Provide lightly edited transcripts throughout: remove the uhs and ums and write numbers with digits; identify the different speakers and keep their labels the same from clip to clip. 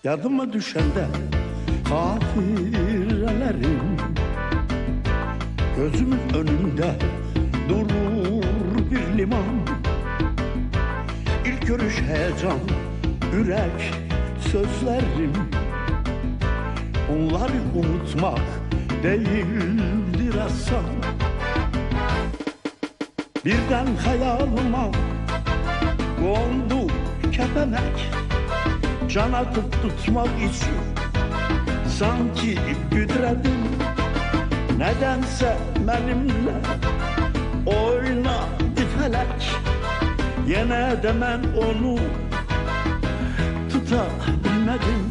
Speaker 1: Yadıma düşəndə xatirələrim gözümün önündə durur bir liman. İlk görüş heyecan, ürək sözlərim, onları unutmaq değildir asan. Birden hayalıma kondu kepenek, can atıp tutmak için sanki güdredim. Nedense benimle oynadı felek, yine de ben onu tutabilmedim.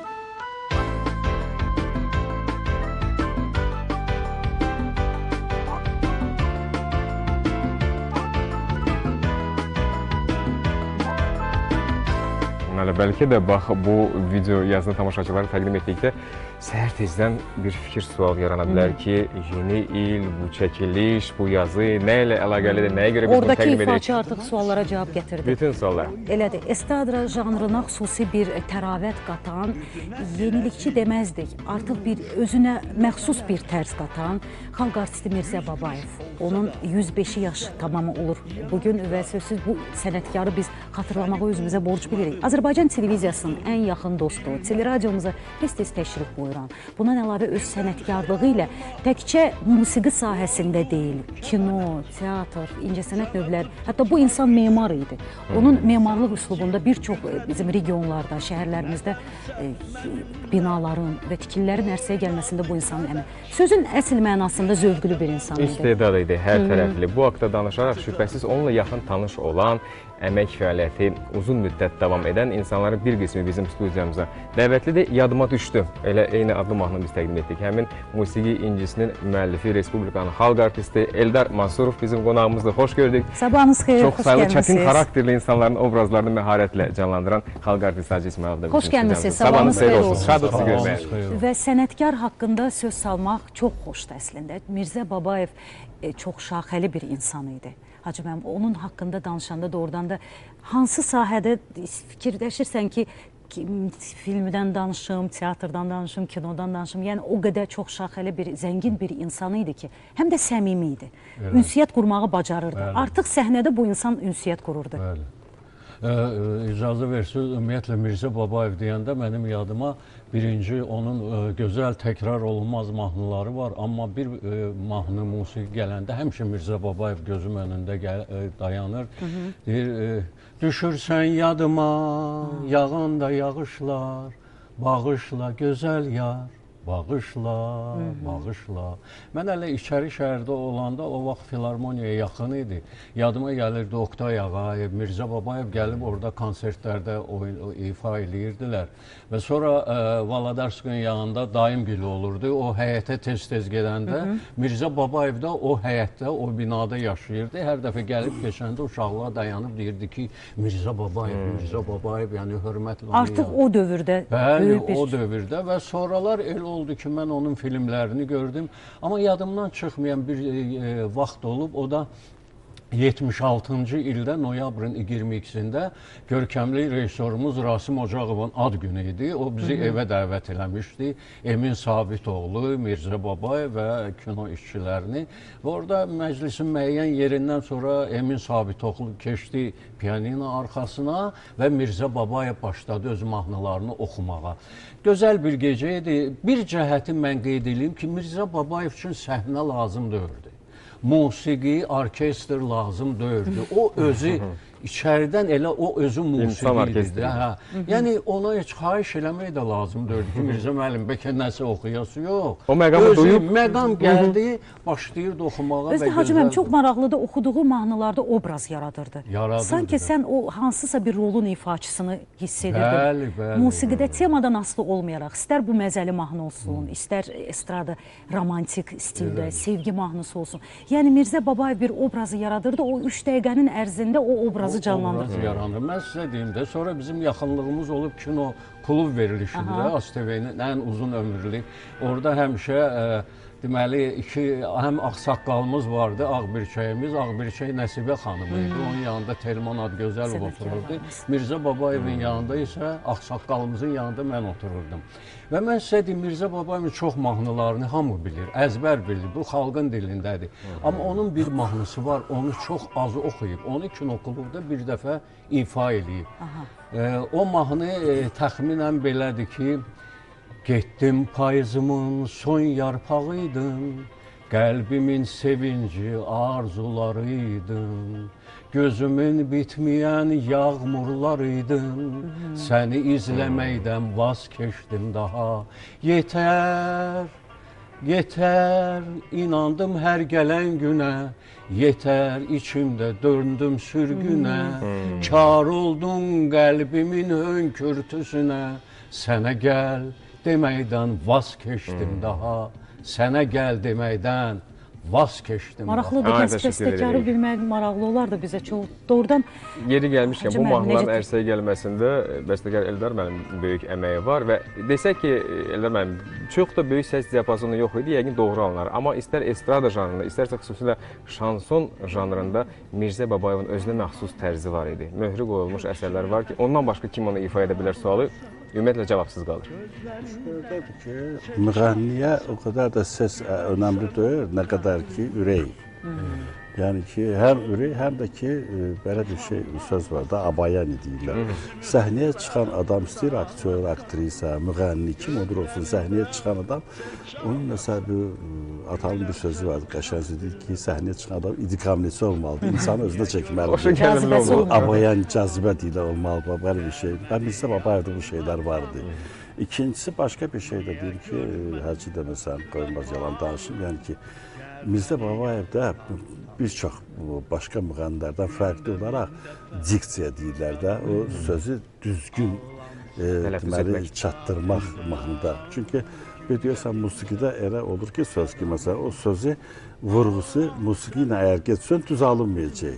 Speaker 2: Bəlkə də bax, bu video yazını tamaşaçıları təqdim etdikdə səhər tezdən bir fikir, sual yarana bilər ki, yeni il, bu çəkiliş, bu yazı nə ilə əlaqəlidir, nəyə görə biz bunu təqdim edirik?
Speaker 3: Oradakı ifaçı artıq suallara cavab gətirdi.
Speaker 2: Bütün suallar.
Speaker 3: Elədir, estradra janrına xüsusi bir təravət qatan, yenilikçi deməzdik, artıq bir özünə məxsus bir tərz qatan xalq artisti Mirzə Babayev. Onun 105 yaş tamamı olur bugün və sözsüz bu sənətkarı biz xatırlamağı özümüzə borc bilirik. Azərbaycan televiziyasının ən yaxın dostu, teleradiomuza tez-tez təşrif buyuran, bundan əlavə öz sənətkarlığı ilə təkcə musiqi sahəsində deyil, kino, teatr, incəsənət növləri, hətta bu insan memar idi. Onun memarlıq üslubunda bir çox bizim regionlarda, şəhərlərimizdə binaların və tikililərin ərsəyə gəlməsində bu insanın əməyi. Sözün əsl mənasında zövqlü bir insan idi.
Speaker 2: İstedad idi, hər tərəfli. Bu haqda danışaraq şübhəsiz onunla yaxın tanış olan, əmək fəaliyyəti uzun müddət davam edən insanların bir qismi bizim studiyamıza dəvətlidir. Yadıma düşdü. Elə eyni adlı mahnını biz təqdim etdik. Həmin musiqi incisinin müəllifi, Respublikanın xalq artisti Eldar Mansurov bizim qonağımızdır. Xoş gördük.
Speaker 3: Sabahınız xeyir,
Speaker 2: çox sayılı, çətin xarakterli insanların obrazlarını məharətlə canlandıran xalq artisti Hacı İsmail da bizim
Speaker 3: xoş gəlmisiniz.
Speaker 2: Sabahınız xeyir olsun. Şadıq sizi görməyə.
Speaker 3: Və sənətkar haqqında söz salmaq çox xoşdur əslində. Mirzə Babayev çox şaxəli bir insan idi. Hacı mənim, onun haqqında danışanda doğrudan da hansı sahədə fikirləşirsən ki, filmdən danışım, teatrdan danışım, kinodan danışım. Yəni o qədər çox şaxəli bir, zəngin bir insan idi ki, həm də səmimi idi. Ünsiyyət qurmağı bacarırdı. Artıq səhnədə bu insan ünsiyyət qururdu.
Speaker 4: İcazə versiniz, ümumiyyətlə Mirzə Babayev deyəndə mənim yadıma birinci onun gözəl təkrar olunmaz mahnıları var. Amma bir mahnı, musiqi gələndə həmişə Mirzə Babayev gözüm önündə dayanır. Deyir, düşürsən yadıma, yağanda yağışlar, bağışla gözəl yar. Bağışla, bağışla. Mən hələ İçəri şəhərdə olanda o vaxt filarmoniyaya yaxın idi. Yadıma gəlirdi Oktay Ağayev, Mirzə Babayev gəlib orada konsertlərdə ifa eləyirdilər. Və sonra Valadarskın yanında daim gülü olurdu. O həyətə tez-tez gedəndə Mirzə Babayev də o həyətdə, o binada yaşayırdı. Hər dəfə gəlib keçəndə uşaqlar dayanıb deyirdi ki, Mirzə Babayev, Mirzə Babayev, yəni hörmətlə onu
Speaker 3: artıq o dövrdə.
Speaker 4: Bəli, o dövrdə və sonralar el oldu ki, mən onun filmlərini gördüm. Amma yadımdan çıxmayan bir vaxt olub, o da 76-cı ildə noyabrın 22-sində görkəmli rejissorumuz Rasim Ocağovun ad günü idi. O bizi evə dəvət eləmişdi. Emin Sabitoğlu, Mirzə Babayev və kino işçilərini. Və orada məclisin müəyyən yerindən sonra Emin Sabitoğlu keçdi pianino arxasına və Mirzə Babayev başladı öz mahnılarını oxumağa. Gözəl bir gecə idi. Bir cəhəti mən qeyd edeyim ki, Mirzə Babayev üçün səhnə lazım deyildi. Musiqi, orkestr lazım deyildi. O özü içəridən elə o özü musiqi. Yəni ona heç xahiş eləmək də lazım deyildi ki, Mirzə müəllim bəlkə nəsə oxuyası yox.
Speaker 2: O məqamı duyub,
Speaker 4: məqam gəldi, başlayırdı oxumağa.
Speaker 3: Özdə Hacı mənim çox maraqlıdır, oxuduğu mahnılarda obraz yaradırdı. Sanki sən o hansısa bir rolun ifaçısını hiss edirdin. Musiqidə temadan asılı olmayaraq, istər bu məzəli mahnı olsun, istər estrada romantik stildə, sevgi mahnısı olsun. Yəni Mirzə Babayev bir obrazı yaradırdı, o 3 dəqiqənin ərzində o obrazı canlandırdı.
Speaker 4: Mən sizə deyim də, sonra bizim yaxınlığımız olub kino klub verilişində, ASTV-nin ən uzun ömürlük. Orada həmişə deməli, həm ağsaqqalımız vardı, Ağbirçəyimiz, Ağbirçək Nəsibə xanımı idi. Onun yanında Telman Adgözəlov otururdu. Mirzə Babayevin yanında isə ağsaqqalımızın yanında mən otururdum. Və mən sizə deyim, Mirzə Babayevin çox mahnılarını hamı bilir, əzbər bilir, bu xalqın dilindədir. Amma onun bir mahnısı var, onu çox az oxuyub, onu kinoklubda bir dəfə ifa edib. O mahnı təxminən belədir ki, getdim payızımın son yarpağıydım, qəlbimin sevinci arzularıydım, gözümün bitməyən yağmurlarıydım, səni izləməkdən vaz keçdim daha. Yetər, yetər, inandım hər gələn günə, yetər, içimdə döndüm sürgünə, kar oldun qəlbimin hönkürtüsünə, sənə gəl deməkdən vaz keçdim daha, sənə gəl deməkdən vaz keçdim.
Speaker 3: Maraqlıdır, gənc bəstəkarı bilmək maraqlı olardı bizə çox. Doğrudan
Speaker 2: yeri gəlmişkən bu mahnıların ərsəyə gəlməsində bəstəkar Eldar müəllim böyük əməyi var və desək ki, Eldar müəllim çox da böyük səs diapazonu yox idi, yəqin doğru anlar. Amma istər estrada janrında, istərsə xüsusilə şanson janrında Mirzə Babayevin özünə məxsus tərzi var idi. Möhrü qoyulmuş əsərlər var ki, ondan başqa kim onu ifa edə bilər sualı ümumiyyətlə cavabsız qalır.
Speaker 5: Şöylədir ki, müğənniyə o qədər də səs önəmli deyil, nə qədər ki, ürək. Yəni ki, həm ürək, həm də ki, belə bir şey, söz var da, abayani deyirlər. Səhnəyə çıxan adam istəyir, aktyor, aktrisa, müğənni, kim odur olsun, səhnəyə çıxan adam, onun məsələ bir atalım bir sözü vardı, qəşəngdir ki, səhnəyə çıxan adam idikamnisi olmalıdır, insanı özünə çəkməlidir. Abayani, cazibə deyilə olmalıdır, belə bir şey. Ben Mirzə Babayevdə bu şeylər vardı. İkincisi, başqa bir şey də deyir ki, həcci deməsən, qoymaz yalan danışım, yəni ki, Mirzə Babayevdə bir çox başqa müğənnilərdən fərqli olaraq diksiya deyirlər də, o sözü düzgün deməli, çatdırmaq mahnıda. Çünki biliyorsan, musiqidə elə olur ki, söz ki, məsələn, o sözü vurğusu musiqi ilə əgər getsən, düz alınmayacaq.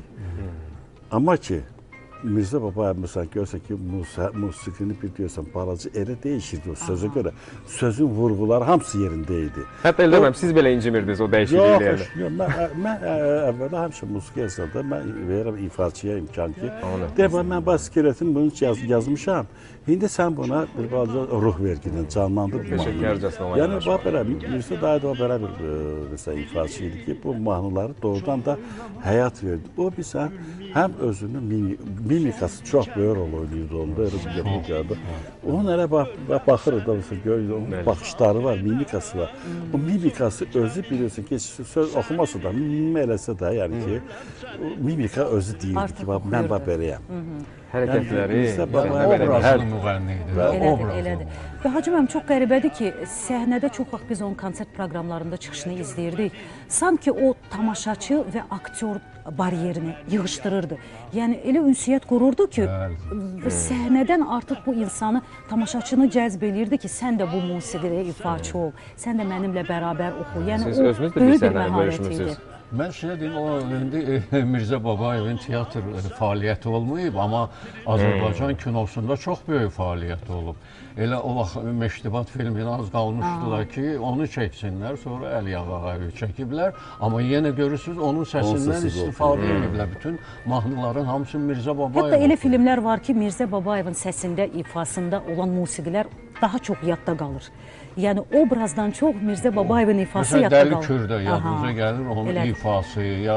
Speaker 5: Amma ki, Mirzə Babayev məsələn görürsən ki, musiqini biliyorsan, balaca elə dəyişirdi o sözə görə. Sözün vurğuları hamısı yerində idi.
Speaker 2: Hətta Eldar müəllim, siz belə incimirdiniz o dəyişikliklərlə.
Speaker 5: Yox, mən əvvələ həmişə musiqi yazanda mən verirəm ifaçıya imkan ki, deyəm, mən bu skeletini bunu yazmışam, indi sən buna bir balaca ruh verginin, canlandır bu mahnını. Yəni, belə, Mirzə dayı da belə bir ifaçı idi ki, bu mahnıları doğrudan da həyat verdi. O bizə həm özünün mimikası çox böyük rol oynayırdı onda, elə bir gördü. Onun elə baxırıq da, onun baxışları var, mimikası var. O mimikası özü biliyorsun ki, söz oxumasa da, eləsə də, yəni ki, mimika özü deyirdi ki, mən beləyəm.
Speaker 2: Hərəkətləri,
Speaker 4: obrazlı müğənni idi.
Speaker 3: Elədir. Və Hacı müəllim, çox qəribədir ki, səhnədə çox vaxt biz onun konsert proqramlarında çıxışını izləyirdik. Sanki o tamaşaçı və aktyor bariyerini yığışdırırdı. Yəni, elə ünsiyyət qururdu ki, səhnədən artıq bu insanı, tamaşaçını cəzb eləyirdi ki, sən də bu musiqidə ifaçı ol, sən də mənimlə bərabər oxu. Yəni, o böyük bir məharət idi.
Speaker 4: Mən sizə deyim, o indi Mirzə Babayevin teatr fəaliyyəti olmayıb, amma Azərbaycan kinosunda çox böyük fəaliyyəti olub. Elə o vaxt Məştibat filminə az qalmışdılar ki, onu çəksinlər, sonra Əliyağı Ağayev çəkiblər. Amma yenə görürsünüz, onun səsindən istifadə ediblər. Bütün mahnıların hamısı Mirzə Babayev.
Speaker 3: Hətta elə filmlər var ki, Mirzə Babayevin səsində, ifasında olan musiqilər daha çox yadda qalır. Yəni, obrazdan çox Mirzə Babayevin ifası yadda qalır.
Speaker 4: Dəli Kürdə yadınıza gəlir, onun ifası, ya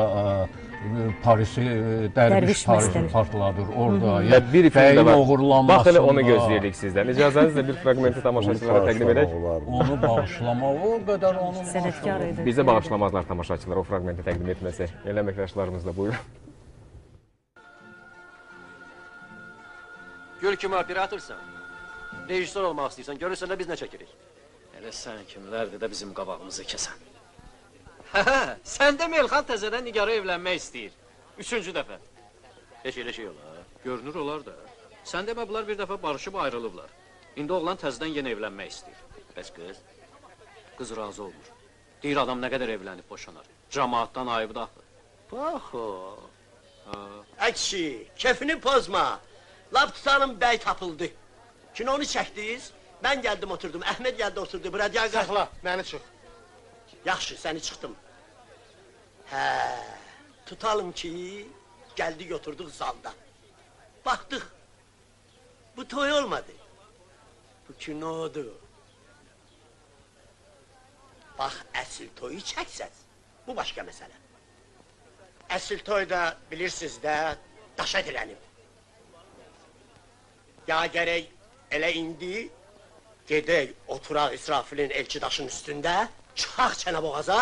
Speaker 4: Parisi, Dərviş Parisi partladır orada, ya bəyin oğurlanmasında.
Speaker 2: Bax, elə onu gözləyirik sizdən. İcazənizlə bir fragmenti tamaşaçılara təqdim edək.
Speaker 4: Onu bağışlamaq, o qədər onu
Speaker 3: sənətkar idi.
Speaker 2: Bizə bağışlamazlar tamaşaçılar o fragmenti təqdim etməsə. Elə əməkdaşlarımız da buyurun.
Speaker 6: Gül kimi operatorsan, rejissor olmaq istəyirsən, görürsən də biz nə çəkirik?
Speaker 7: Elə sən kimlərdir də bizim qabağımızı kəsən?
Speaker 6: Sən demə Elxan təzədən Nigarə evlənmək istəyir. 3-cü dəfə. Heç elə şey olar.
Speaker 7: Görünür olar da. Sən demə bunlar bir dəfə barışıb ayrılıblar. İndi oğlan təzədən yenə evlənmək istəyir.
Speaker 6: Bəs qız?
Speaker 7: Qız razı olmur. Deyir adam nə qədər evlənib boşanar. Cəmaatdan ayıbdır axı.
Speaker 6: Bax o. Əkşi, kefini pozma. Laf tutanım bəy tapıldı. Kinonu çəkdiniz, mən gəldim oturdum, Əhməd gəldi oturdu, Bradyaqa...
Speaker 8: Saxla, məni çıx. Yaxşı, səni çıxdım. Hə, tutalım ki, gəldik oturduq zalda. Baxdıq, bu toy olmadı. Bu kinodur. Bax, əsl toyu çəksəz, bu başqa məsələ. Əsl toy da, bilirsiniz də, daşa dilənib. Ya gərək elə indi gedək oturaq İsrafilin elçi daşın üstündə, çıxaq çənə boğaza,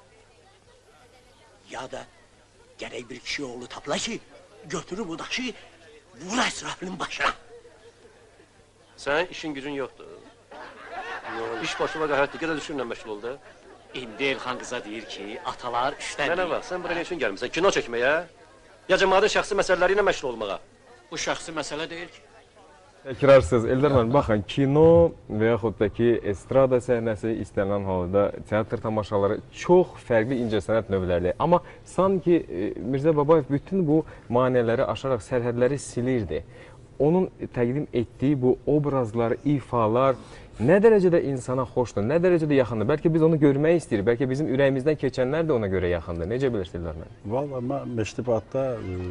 Speaker 8: ya da gərək bir kişi oğlu tapla ki, götürür bu daşı, vura İsrafilin başına.
Speaker 6: Sənin işin gücün yoxdur. İş başı və qəhət digər düşürlə məşğul oldu.
Speaker 7: İndi Elxan qıza deyir ki, atalar işdən
Speaker 6: Mənə bax, sən bura nə üçün gəlmirsən? Kino çəkməyə? Ya cəmaatın şəxsi məsələləri ilə məşğul olmağa?
Speaker 7: Bu şəxsi məsələ deyil ki.
Speaker 2: Təkrarsız, Eldar müəllim, baxın, kino və yaxud da ki, estrada səhnəsi istənilən halda teatr tamaşaları çox fərqli incəsənət növləridir. Amma sanki Mirzə Babayev bütün bu maneələri aşaraq sərhədləri silirdi. Onun təqdim etdiyi bu obrazlar, ifalar nə dərəcədə insana xoşdur, nə dərəcədə yaxındır. Bəlkə biz onu görmək istəyirik, bəlkə bizim ürəyimizdən keçənlər də ona görə yaxındır. Necə bilirsiniz, mən?
Speaker 5: Valla mən Meştibatda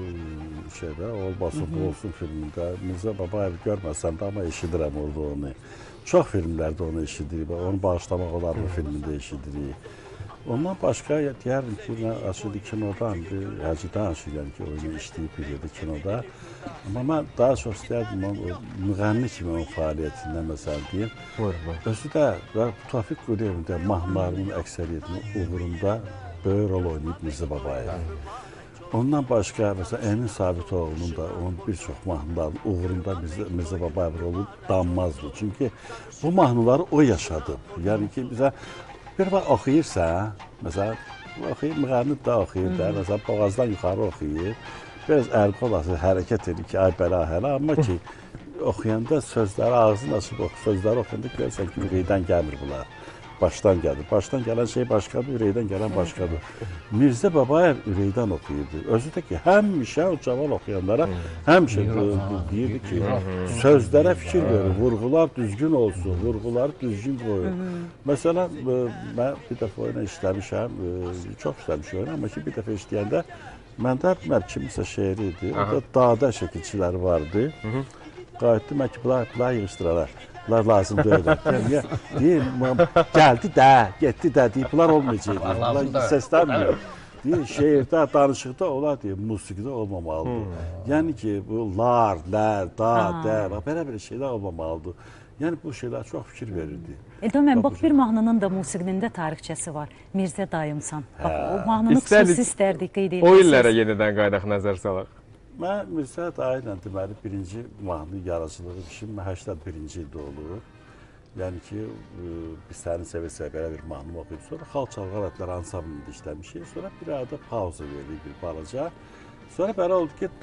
Speaker 5: Olmasın olsun filmində Mirzə Babayev görməsəm də, amma eşidirəm orada onu. Çox filmlərdə onu eşidirik, onu bağışlamaq olar bu filmində eşidirik. Ondan başqa deyərdim ki, açıldı kinodan, Həcədən açıldı ki, oyunu işləyib bilirdi kinoda. Amma mən daha çox istəyərdim o müğənni kimi onun fəaliyyətindən məsəl deyim. Özü də Tofiq Quliyevin də mahnılarının əksəriyyətinin uğurunda böyük rol oynayıb Mirzə Babayev. Ondan başqa, məsələn, Emin Sabitoğlu'nun da onun bir çox mahnıların uğurunda Mirzə Babayev rolu danmazdı. Çünki bu mahnıları o yaşadı. Yəni ki, bizə bir vaxt oxuyursa, məsələn, müğənni də oxuyur da, məsələn, boğazdan yuxarı oxuyur. Biraz əl-qol asır, hərəkət edir ki, ay belə, hələ, amma ki, oxuyanda sözləri, ağzını açıb sözləri oxuyanda görürsən ki, ürəkdən gəlmir bunlar. Başdan gəlir. Başdan gələn şey başqadır, ürəkdən gələn başqadır. Mirzə Babayev ürəkdən oxuyurdu. Özü də ki, həmişə o cavan oxuyanlara həmişə deyirdi ki, sözlərə fikir verir, vurğular düzgün olsun, vurğuları düzgün qoyur. Məsələn, mən bir dəfə oyuna işləmişəm, çox işləmişəm, amma ki, bir dəfə işləyəndə məndə kiminsə şeiri idi, orada dağda şəkilçiləri vardı. Qayıtdı, mən ki, bunlar yığışdıralar. Bunlar lazım deyil. Deyir, gəldi də, getdi də deyib, bunlar olmayacaq. Bunlar səslənmir. Deyir, şeirdə, danışıqda olar deyir, musiqidə olmamalıdır. Yəni ki, bu lar, lər, da, də, belə şeylər olmamalıdır. Yəni bu şeylər çox fikir verirdi.
Speaker 3: Eldar müəllim, bax bir mahnının da musiqinin də tarixçəsi var. Mirzə Dayımsan. Bax, o mahnını xüsusi istərdik qeyd edilsin.
Speaker 2: O illərə yenidən qaydaq nəzər salaq.
Speaker 5: Mən Mirzə Dayıyla deməli birinci mahnı yaradıcılığı işim 81-ci ildə olub. Yəni ki, biz səni sevə-sevə belə bir mahnı oxuyub, sonra xalq çalğı alətləri ansamblində işləmişik. Sonra bir arada pauza verdik bir balaca. Sonra belə oldu ki,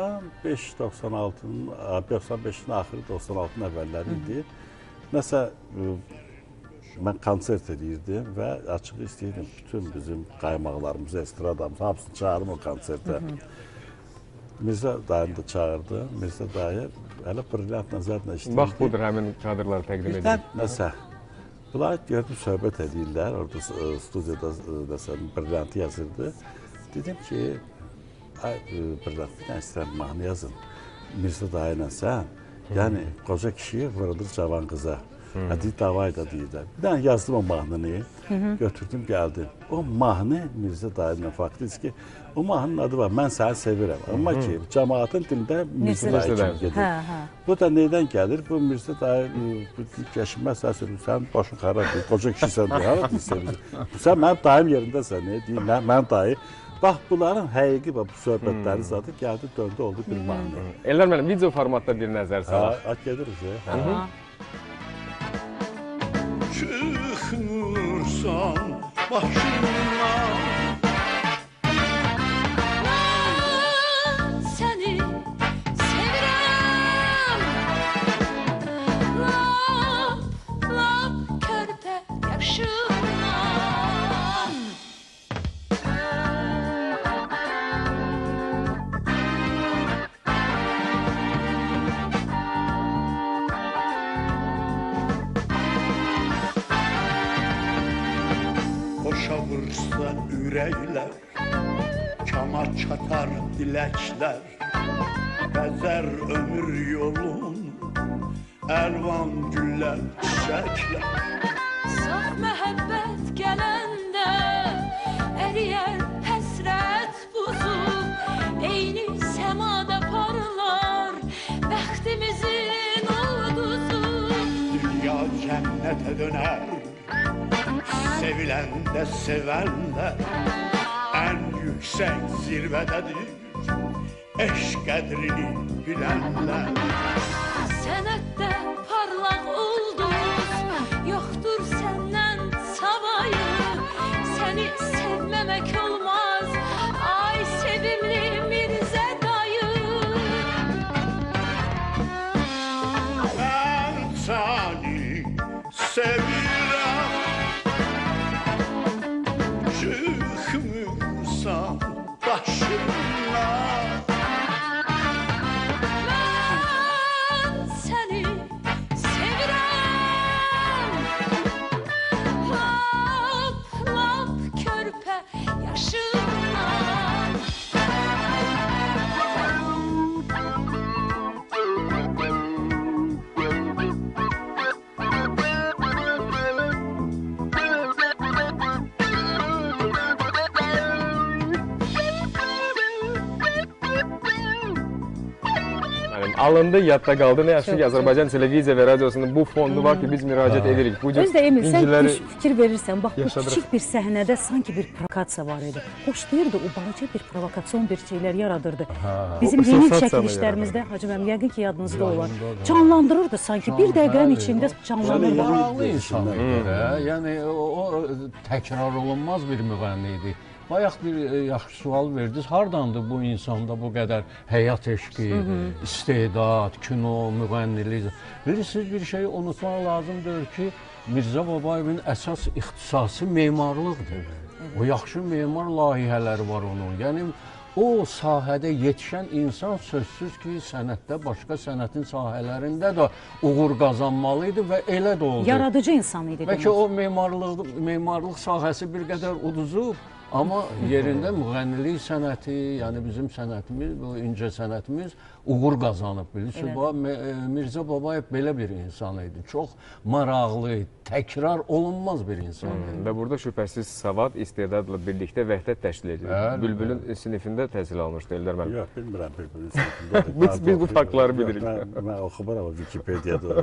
Speaker 5: 95-in axırı, 96-ın əvvəlləri idi. Nəsə, mən konsert edirdim və açıq istəyirdim bütün bizim qaymaqlarımızı, estradamızı, hamısını çağırım o konsertə. Mirzə dayını da çağırdı. Mirzə dayı hələ brilliant nəzərlə işləyirdi.
Speaker 2: Bax, budur həmin kadrları təqdim edir.
Speaker 5: Birdən nəsə, bunlar gördüm, söhbət edirlər, orada studiyada nəsə brilliantı yazırdı. Dedim ki, ay brilliantı istəyirəm, mahnı yazın. Mirzə dayı ilə sən, yəni qoca kişi vurulur cavan qıza. Deyir, davay da deyirlər. Bir dənə yazdım o mahnını, götürdüm, gəldim. O mahnı Mirzə dayı ilə faktiki, o mahnının adı var, mən səni sevirəm. Amma ki, cəmaatın dilində Mirzə dayı kimi gedir. Bu da neydən gəlir? Bu Mirzə dayı, yaşınmaz sən söyləyir, sənin başın xarabdır, qoca kişisən deyir, hara deyir sevirsən. Sən mənim dayım yerindəsən, deyir, mənim dayı. Bax, bunların həqiqi və bu söhbətləri zaten gəldi, döndü, oldu bir mahnı.
Speaker 2: Eldar müəllim, video formatda bir nəzər salaq.
Speaker 5: Gedirik ya.
Speaker 1: Çıxmırsan başımdan
Speaker 9: Səni sevirəm Lap körpə yaşımdan
Speaker 1: Başa vursa ürəklər, kama çatar diləklər, bəzər ömür yolun, əlvan güllər, çiçəklər.
Speaker 9: Saf məhəbbət gələndə əriyər həsrət buzu, eyni səmada parlar bəxtimizin ulduzu.
Speaker 1: Dünya cənnətə dönər, seviləndə sevənlər, ən yüksək zirvədədir, eşq qədrini bilənlər.
Speaker 9: Sənətdə parlaq ulduz, yoxdur səndən savayı, səni sevməmək olmaz, ay sevimli Mirzə dayı.
Speaker 1: Mən səni sevirəm, çıxmırsan başımdan.
Speaker 9: Mən səni sevirəm, lap körpə yaşımdan.
Speaker 2: Alındı, yadda qaldı. Nə yaxşı ki, Azərbaycan televiziya və radiosunun bu fondu var ki, biz müraciət edirik. Bu cür
Speaker 3: Özdə Emil, sən
Speaker 2: inciləri
Speaker 3: fikir verirsən, bax bu
Speaker 2: yaşadırıq.
Speaker 3: kiçik bir səhnədə sanki bir provokasiya var idi. Xoşlayırdı, o balaca bir provokasyon bir şeylər yaradırdı. Bizim
Speaker 2: o
Speaker 3: yeni
Speaker 2: sensasiyanı
Speaker 3: çəkilişlərimizdə, Hacı müəllim, yəqin ki, yadınızda olar. Canlandırırdı sanki, bir dəqiqənin içində canlandırırdı.
Speaker 4: Maraqlı insan idi də. Yəni o təkrar olunmaz bir müğənni idi. Bayaq bir yaxşı sual verdiniz. Hardandır bu insanda bu qədər həyat eşqi, istedad, kino, müğənnilik? Bilirsiniz, bir şeyi unutmaq lazımdır ki, Mirzə Babayevin əsas ixtisası memarlıqdır. O yaxşı memar layihələri var onun. Yəni o sahədə yetişən insan sözsüz ki, sənətdə, başqa sənətin sahələrində də uğur qazanmalı idi və elə də oldu.
Speaker 3: Yaradıcı insan idi.
Speaker 4: Bəlkə o memarlıq sahəsi bir qədər uduzub, amma yerində müğənnilik sənəti, yəni bizim sənətimiz, bu incə sənətimiz uğur qazanıb. Bilirsiniz, Mirzə Babayev belə bir insan idi. Çox maraqlı, təkrar olunmaz bir insan idi.
Speaker 2: Və burada şübhəsiz savad, istedadla birlikdə vəhdət təşkil edir. Bülbülün sinifində təhsil almışdı Eldar müəllim.
Speaker 5: Yox, bilmirəm Bülbülün sinifində.
Speaker 2: Biz bu faktları bilirik.
Speaker 5: Mən oxumuram o Wikipediyada.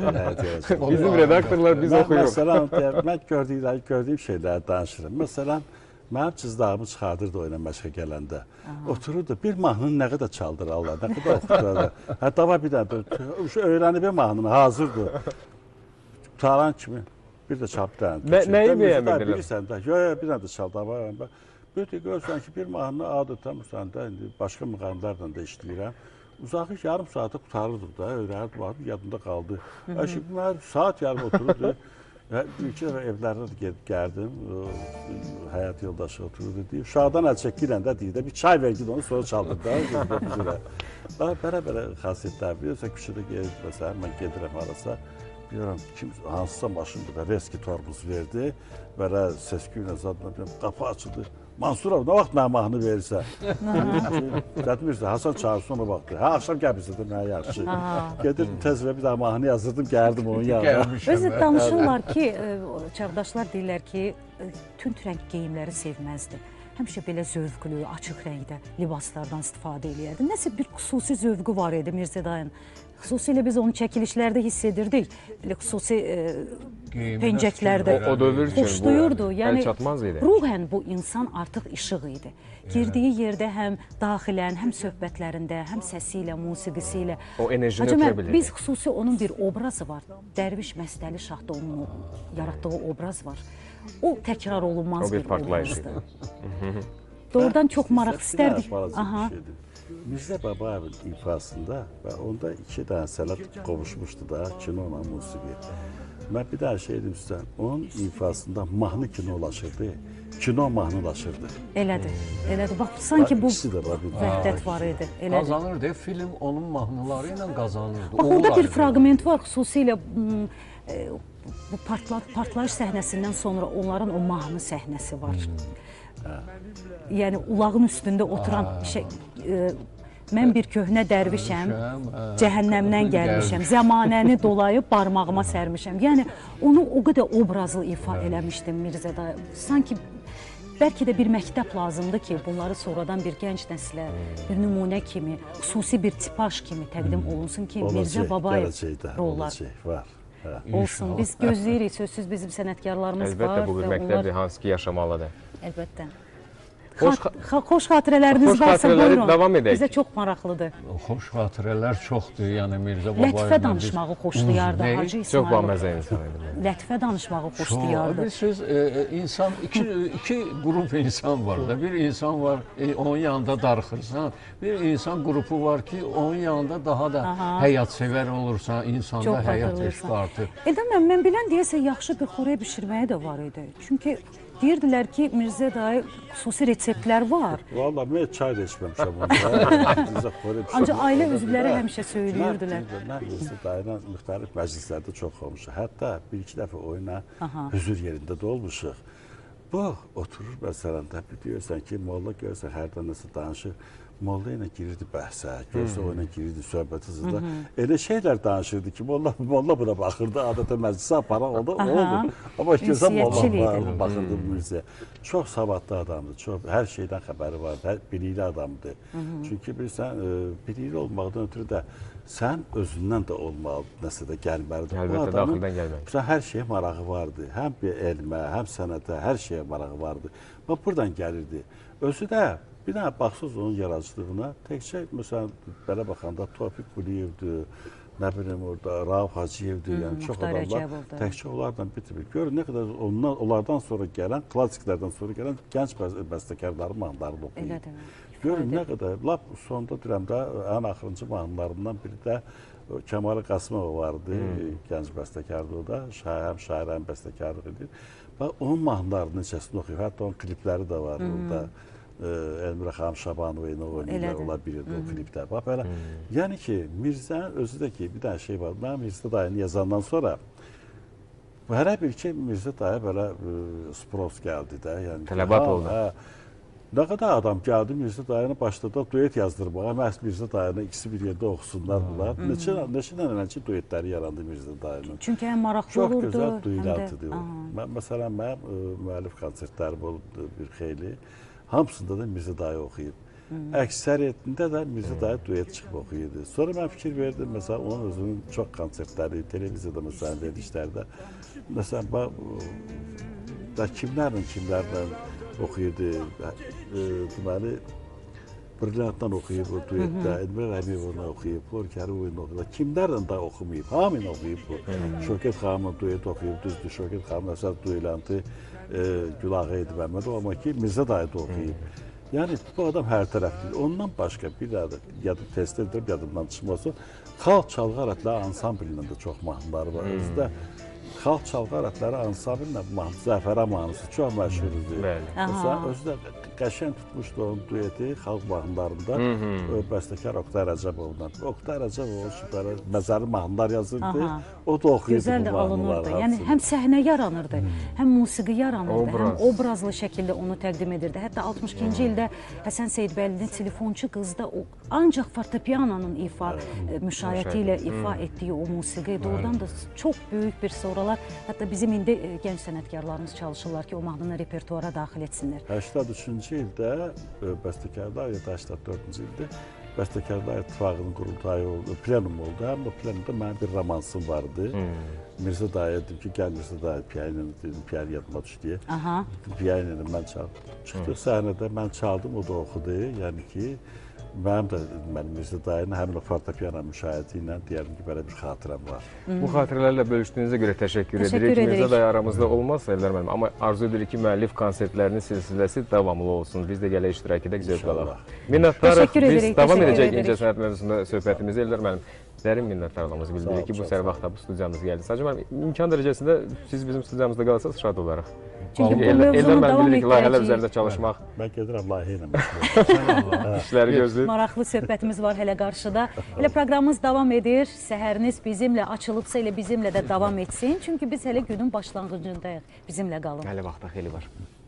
Speaker 2: Bizim redaktorlar biz oxuyuruq.
Speaker 5: Məsələn, mən gördüyüm şeyləri danışırım. Məsələn, mənim cızdağımı çıxardırdı o ilə məşqə gələndə. Otururdu, bir mahnını nə qədər çaldırarlar, nə qədər oxuturarlar. Hətta var bir dənə, öyrənib bir mahnını, hazırdır. Qutaran kimi bir də çal bir dənə.
Speaker 2: Nəyi bəyənmirdilər?
Speaker 5: Bilirsən də, yox, bir dənə də çal, da var. Bir də görürsən ki, bir mahnını adətən, indi başqa müğənnilərlə də işləyirəm. Uzağı yarım saata qutarırdıq da, öyrənib, yadımda qaldı. Şimdi mən saat yarım otururdu. İlk dəfə evlərdə gəldim, həyat yoldaşı otururdu deyir. Uşaqdan əl çəkiləndə deyir də, bir çay ver gid onu sonra çaldır da. Belə xasiyyətlər bilirsən, küçədə gəlirsə, mən gedirəm arasa, bilirəm, hansısa maşındır da, reski torbuz verdi, belə səsküylə zadına, qapı açıldı. Mansurov, nə vaxt mənə mahnı verirsə? Gəlmirsə, Hasan çağırsın ona baxdı. Hə, axşam gəlmirsə də mənə yaxşı. Gedir, tez və bir daha mahnı yazırdım, gəldim onun yanına.
Speaker 3: Özü danışırlar ki, çağdaşlar deyirlər ki, tünd rəng geyimləri sevməzdi. Həmişə belə zövqlü, açıq rəngdə libaslardan istifadə eləyərdi. Nəsə bir xüsusi zövqü var idi Mirzə dayın. Xüsusilə biz onu çəkilişlərdə hiss edirdik. Belə xüsusi pencəklərdə xoşlayırdı. Yəni, ruhən bu insan artıq işıq idi. Girdiyi yerdə həm daxilən, həm söhbətlərində, həm səsi ilə, musiqisi ilə.
Speaker 2: O enerjini ötürə bilir.
Speaker 3: Biz xüsusi onun bir obrazı var. Dərviş Məstəli Şahda onun yaratdığı obraz var. O təkrar olunmaz bir obrazdır. Doğrudan çox maraq istərdik.
Speaker 5: Mirzə Babayevin ifasında və onda iki dənə sənət qovuşmuşdu da, kino ilə musiqi. Mən bir daha şey edim sizə, onun ifasında mahnı kinolaşırdı, kino mahnılaşırdı.
Speaker 3: Elədir, elədir. Bax, sanki bu vəhdət var idi.
Speaker 4: Qazanırdı, film onun mahnıları ilə qazanırdı.
Speaker 3: Bax, orada bir fraqment var, xüsusilə bu partlayış səhnəsindən sonra onların o mahnı səhnəsi var. Yəni ulağın üstündə oturan mən bir köhnə dərvişəm, cəhənnəmdən gəlmişəm, zəmanəni dolayıb barmağıma sərmişəm. Yəni onu o qədər obrazlı ifa eləmişdim Mirzə dayı. Sanki bəlkə də bir məktəb lazımdır ki, bunları sonradan bir gənc nəslə, bir nümunə kimi, xüsusi bir tipaj kimi təqdim olunsun ki, Mirzə Babayev rollar olsun. Biz gözləyirik, sözsüz bizim sənətkarlarımız var.
Speaker 2: Əlbəttə, bu bir məktəbdir, hansı ki, yaşamalıdır.
Speaker 3: Əlbəttə. Xoş xatirələriniz varsa, buyurun.
Speaker 2: Davam edək.
Speaker 3: Bizə çox maraqlıdır.
Speaker 4: Xoş xatirələr çoxdur, yəni Mirzə Babayev.
Speaker 3: Lətifə danışmağı xoşlayardı Hacı İsmail.
Speaker 2: Çox baməzə insan idi.
Speaker 3: Lətifə danışmağı xoşlayardı.
Speaker 4: Bilirsiniz, insan, iki qrup insan var da. Bir insan var, onun yanında darıxırsan. Bir insan qrupu var ki, onun yanında daha da həyat sevər olursan, insanda həyat eşqi artır.
Speaker 3: Edəməm, mən bilən deyəsə, yaxşı bir xorey bişirməyə də var idi. Çünki deyirdilər ki, Mirzə dayı xüsusi reseptlər var.
Speaker 5: Valla mən çay da içməmişəm onda.
Speaker 3: Ancaq ailə üzvləri həmişə söyləyirdilər.
Speaker 5: Mən Mirzə dayıyla müxtəlif məclislərdə çox olmuşuq. Hətta bir-iki dəfə oyuna hüzur yerində də olmuşuq. Bu, oturur məsələn, təbii deyirsən ki, molla görürsən, hərdən nəsə danışır. Molla ilə girirdi bəhsə, görsə oyuna girirdi, söhbət hızında. Elə şeylər danışırdı ki, molla buna baxırdı, adətən məclisə aparan oldu. Amma görsən molla baxırdı Mirzəyə. Çox savadlı adamdır, hər şeydən xəbəri vardı, bilikli adamdır. Çünki bilirsən, bilikli olmaqdan ötürü də sən özündən də olmalı, nəsə də gəlməlidir.
Speaker 2: Əlbəttə, daxildən gəlməlidir.
Speaker 5: Hər şeyə marağı vardı, həm elmə, həm sənətə, hər şeyə marağı vardı. Bax, buradan gəlirdi. Özü də bir dənə baxsız onun yaradıcılığına, təkcə, məsələn, belə baxanda Tofiq Quliyevdir, nə bilim orada, Rauf Hacıyevdir, yəni çox adamlar, təkcə onlardan bitir. Görün, nə qədər onlardan sonra gələn, klassiklərdən sonra gələn gənc bəstəkarların mahnılarını oxuyur. Görün, nə qədər, lap sonda deyirəm də, ən axırıncı mahnılarından biri də Kəmal Qasımov vardı, gənc bəstəkardır o da, həm şair, həm bəstəkarlıq edir. Onun mahnılarının neçəsini oxuyur, hətta onun klipləri də var orada. Elmira xanım Şabanova ilə oynayırlar, ola bilirdi o klipdə. Bax, belə, yəni ki, Mirzənin özü də ki, bir dənə şey var, mən Mirzə dayını yazandan sonra, hər bir ki, Mirzə dayı belə spros gəldi də.
Speaker 2: Tələbat oldu.
Speaker 5: Nə qədər adam gəldi, Mirzə dayını başladı duet yazdırmağa, məhz Mirzə dayını ikisi bir yerdə oxusunlar bunlar. Neçə dənə duetləri yarandı Mirzə dayının.
Speaker 3: Çünki həm maraqlı olurdu.
Speaker 5: Çox gözəl duyulantıdır o. Məsələn, mənim müəllif konsertlərim oldu bir xeyli. Hamısında da Mirzə dayı oxuyub. Əksəriyyətində də Mirzə dayı duet çıxıb oxuyurdu. Sonra mən fikir verdim, məsələn, onun özünün çox konsertləri, televiziyada məsələn, verilişlərdə. Məsələn, kimlərlə oxuyurdu. Deməli, Brilliantdan oxuyub o duetdə, Elmira Rəbiyevovla oxuyub, Florkəri oyunu oxuyub. Kimlərlə də oxumayıb, hamını oxuyub bu. Şökət xanımla duet oxuyub, düzdür, Şökət xanımla əsas duelantı Gülağa Edib Əhmədov, amma ki, Mirzə dayı da oxuyub. Yəni, bu adam hər tərəflidir. Ondan başqa bir də test edirəm, yadımdan çıxması, xalq çalğı alətləri ansamblinin də çox mahnıları var. Özü də xalq çalğı alətləri ansamblinlə Zəfərə mahnısı çox məşhurdur. Özü də qəşəng tutmuşdu onun dueti xalq mahnılarında bəstəkar Oqtay Rəcəbovla. Oqtay Rəcəbov məzəli mahnılar yazırdı, o da oxuyurdu bu mahnıları.
Speaker 3: Yəni, həm səhnə yaranırdı, həm musiqi yaranırdı, həm obrazlı şəkildə onu təqdim edirdi. Hətta 62-ci ildə Həsən Seyidbəylinin Telefonçu qızda ancaq fortepianonun müşayiəti ilə ifa etdiyi o musiqi doğrudan da çox böyük bir sonralar, hətta bizim indi gənc sənətkarlarımız çalışırlar ki, o mahnını repertuara daxil etsinlər.
Speaker 5: 83-cü ildə bəstəkarlar, ya da 84-cü ildə Bəstəkarlar İttifaqının qurultayı oldu, plenum oldu. Həm də plenumda mənim bir romansım vardı. Mirzə dayı dedim ki, gəl Mirzə dayı piyanini dedim, piyanı yadıma düşdü deyə. Piyanini mən çaldım. Çıxdıq səhnədə, mən çaldım, o da oxudu. Yəni ki, mənim də Mirzə dayının həmin o fortepiyano müşahiəti ilə deyəlim ki, belə bir xatirəm var.
Speaker 2: Bu xatirələrlə bölüşdüyünüzə görə təşəkkür edirik. Mirzə dayı aramızda olmaz, Eldar müəllim. Amma arzu edirik ki, müəllif konsertlərinin silsiləsi davamlı olsun. Biz də gələk iştirak edək, zövq alaq. Minnətdarıq. Biz davam edəcək incəsənət mövzusunda söhbətimizi, Eldar müəllim. dərin minnətdarlığımızı bildiririk ki, bu
Speaker 5: çox
Speaker 2: səhər
Speaker 5: sağ
Speaker 2: vaxtda bu studiyamıza gəldiniz. Hacı müəllim, imkan dərəcəsində siz bizim studiyamızda qalsanız şad olaraq.
Speaker 3: Çünki bu
Speaker 2: Ellər
Speaker 3: mövzunu
Speaker 2: mən
Speaker 3: davam
Speaker 2: bilirik ki, layihələr
Speaker 3: etdirəcəyik.
Speaker 2: üzərində çalışmaq,
Speaker 5: Ben gedirəm layihə ilə.
Speaker 2: işləri gözləyir.
Speaker 3: Maraqlı söhbətimiz var hələ qarşıda. Elə proqramımız davam edir. Səhəriniz bizimlə açılıbsa elə bizimlə də davam etsin. Çünki biz hələ günün başlanğıcındayıq. Bizimlə qalın.
Speaker 2: Hələ vaxta xeyli var.